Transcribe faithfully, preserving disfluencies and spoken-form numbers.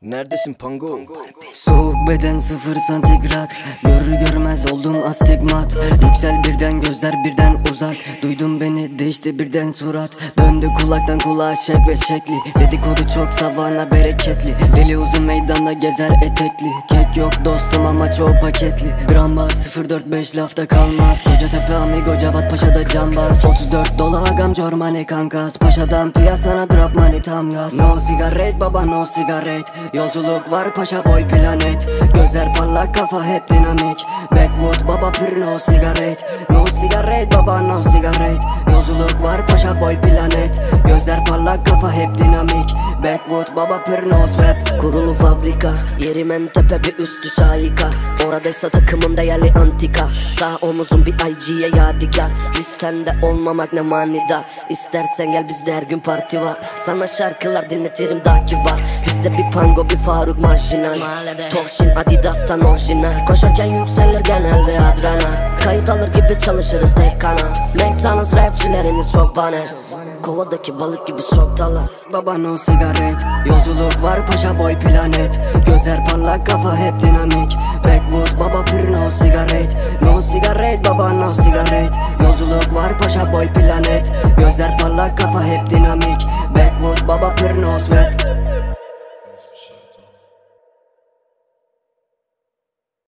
Neredesin Pango? Soğuk beden sıfır santigrat. Görür görmez oldum astigmat. Yüksel birden gözler birden uzak. Duydum beni değişti birden surat. Döndü kulaktan kulağa şek ve şekli. Dedikodu çok savana bereketli. Deli uzun meydanda gezer etekli. Kek yok dostum ama çok paketli. Gramba sıfır dört beş lafta kalmaz. Kocatepe amigo Cevat Paşa'da cambaz. Otuz dört dolu agam Cormane kankas. Paşadan piyasana drop money tam gaz. No cigarette baba no cigarette. Yolculuk var paşa boy planet. Gözler parlak kafa hep dinamik. Backwood baba pür no cigarette. No cigarette baba no cigarette. Yolculuk var paşa boy planet. Gözler parlak kafa hep dinamik. Backwood baba pür no swap. Kurulu fabrika, yerim en tepe bir üstü şahika. Oradaysa takımım değerli antika. Sağ omuzum bir I G'ye yadigar. Listende olmamak ne manidar. İstersen gel bizde her gün parti var. Sana şarkılar dinletirim daha kibar. Bizde bir Pango bir Faruk marjinal. Torşin Adidas'tan orijinal. Koşarken yükselir genelde adrenal. Kayıt alır gibi çalışırız tek kanal. McDonald's rapçileriniz çok banel. Kovadaki balık gibi şoktalar. Baba no cigarette. Yolculuk var paşa boy planet. Gözler parlak kafa hep dinamik. Backwood baba pür no cigarette. No cigarette baba no cigarette. Yolculuk var paşa boy planet. Gözler parlak kafa hep dinamik. Backwood baba pür no sweat.